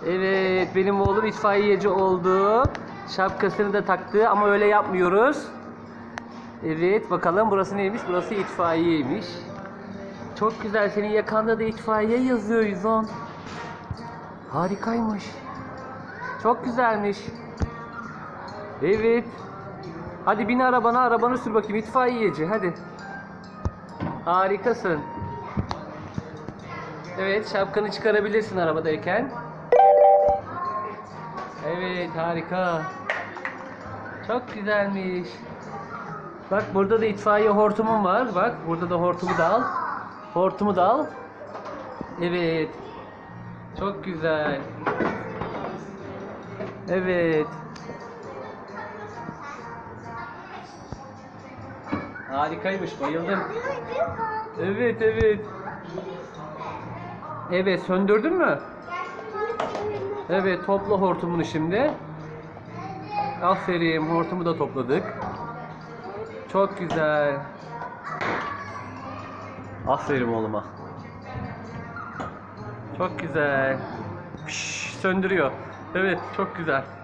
Evet, benim oğlum itfaiyeci oldu. Şapkasını da taktı ama öyle yapmıyoruz. Evet, bakalım burası neymiş? Burası itfaiyeymiş. Çok güzel, senin yakanda da itfaiye yazıyor 110. Harikaymış. Çok güzelmiş. Evet. Hadi bin arabana, arabanı sür bakayım itfaiyeci, hadi. Harikasın. Evet, şapkanı çıkarabilirsin arabadayken. Evet, harika. Çok güzelmiş. Bak burada da itfaiye hortumum var. Bak burada da hortumu da al. Hortumu da al. Evet. Çok güzel. Evet. Harikaymış, bayıldım. Evet, evet. Evet, söndürdün mü? Evet, topla hortumunu şimdi. Aferin, hortumu da topladık. Çok güzel. Aferin oğluma. Çok güzel. Söndürüyor. Evet, çok güzel.